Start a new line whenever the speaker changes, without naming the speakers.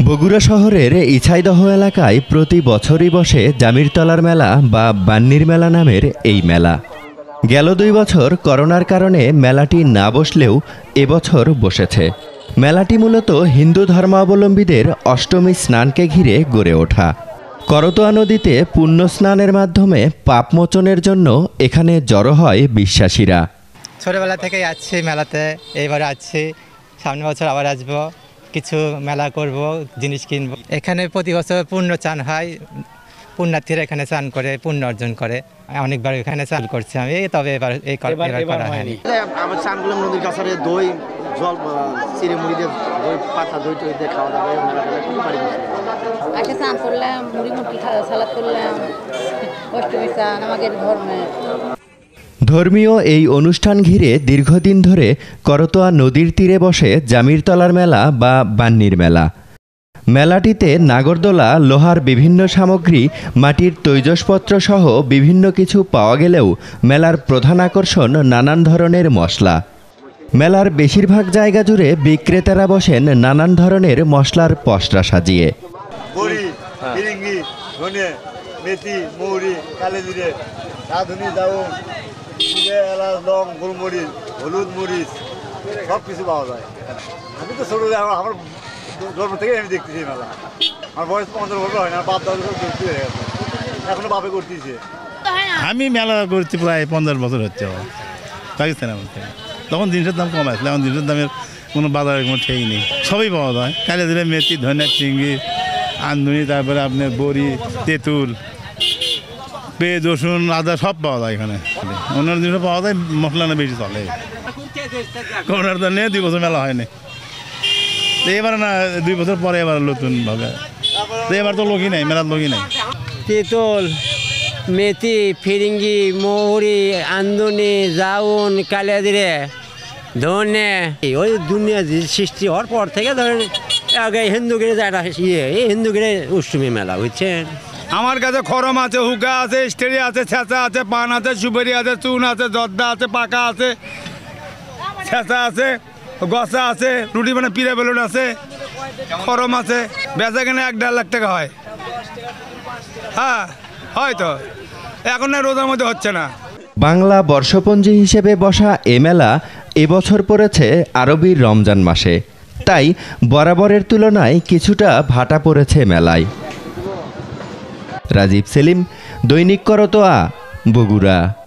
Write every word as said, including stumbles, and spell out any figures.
বগুড়া শহরের ইছাইদহ এলাকায় প্রতি বছরই বসে জামিরতলার মেলা বা বান্নির মেলা নামের এই মেলা। গেল দুই বছর করোনার কারণে মেলাটি না বসলেও এবছর বসেছে। মেলাটি মূলত হিন্দু ধর্মাবলম্বীদের অষ্টমী স্নানকে ঘিরে গড়ে ওঠা। করতোয়া নদীতে পুণ্য স্নানের মাধ্যমে পাপমোচনের জন্য এখানে জড়ো হয় বিশ্বাসীরা।
ছোটবেলা থেকেই আসছি মেলাতে, এইবার আসছি, সামনের বছর আবার আসবো, কিছু মেলা করব, জিনিস কিনবো। এখানে প্রতি বছর পুণ্য চান হয়, পুণ্যার্থীরা এখানে চান করে পুণ্য অর্জন করে। অনেকবার এখানে চান করছি আমি, তবে এবার এই করা হয়নি।
আমার চান করলাম নদীর কাছে দই জল চিড়ে মুড়ি দিয়ে দই পাতা দই টই দিয়ে খাওয়া দাওয়া মেলা টেলা করতে পারি।
আগে চান করলাম, মুড়ি মুড়ি সালাদ করলাম, অষ্টমী চান আমাদের ধর্মে।
ধর্মীয় এই অনুষ্ঠান ঘিরে দীর্ঘদিন ধরে করতোয়া নদীর তীরে বসে জামিরতলার মেলা বা বান্নির মেলা। মেলাটিতে নাগরদোলা, লোহার বিভিন্ন সামগ্রী, মাটির তৈজসপত্র সহ বিভিন্ন কিছু পাওয়া গেলেও মেলার প্রধান আকর্ষণ নানান ধরনের মশলা। মেলার বেশিরভাগ জায়গা জুড়ে বিক্রেতারা বসেন নানান ধরনের মশলার পসরা সাজিয়ে।
বড়ি, ফিরিঙ্গি, ধনে, মেথি, মৌরি, কালোজিরে, রাঁধুনি, জাউন, এলাচ, লং, গোলমরিচ, হলুদ মরিচ সব কিছু পাওয়া যায়। আমি তো ছোট আমার জন্ম থেকে আমি দেখতেছি মেলা। আমার বয়স পনেরো বছর হয় না, বাপ দাদা করতে হয়ে গেছে, এখনো বাপে করতেছে।
আমি মেলা করছি প্রায় পঞ্চাশ বছর হচ্ছে পাকিস্তানের মধ্যে। তখন জিনিসের দাম কম আসলে, এখন জিনিসের দামের কোনো বাজারের কোনো ঠিক নেই, সবই পাওয়া যায়। কালে দিলে মেথি, ধনে, চিংড়ি, আন্দুনি, তারপরে আপনার বড়ি, তেঁতুল, পেঁয়াজ, রসুন, আদা সব পাওয়া যায় এখানে। অন্যান্য জিনিসও পাওয়া যায়, মশলা না বেশি চলে। করোনার তো নিয়ে দুই বছর মেলা হয়নি, এবার না দুই বছর পরে এবার নতুনভাবে। এবার তো লোকই নেই, মেলার লোকই নেই।
তেঁতুল, মেথি, ফিরিঙ্গি, মৌরি, আন্দুনি, জাউন, কালিয়াজিরে, ধনে, ওই দুনিয়া সৃষ্টি হওয়ার পর থেকে ধরেন আগে হিন্দুগিরে একটা ইয়ে এই হিন্দুগিরে অষ্টমী মেলা বুঝছেন।
আমার কাছে খরম আছে, হুকা আছে, স্টেরি আছে, ছেঁচা আছে, পান আছে, সুপারি আছে, চুন আছে, জর্দা আছে, পাকা আছে, ছেঁচা আছে, গসা আছে, রুটি মানে পিড়ে বেলুন আছে, খরম আছে। বেচা কেনা এক দেড় লাখ টাকা হয়। হ্যাঁ হয়তো এখন না, রোজার মধ্যে হচ্ছে না।
বাংলা বর্ষপঞ্জি হিসেবে বসা এ মেলা এবছর পড়েছে আরবি রমজান মাসে, তাই বরাবরের তুলনায় কিছুটা ভাটা পড়েছে মেলায়। রাজীব সেলিম, দৈনিক করতোয়া, বগুড়া।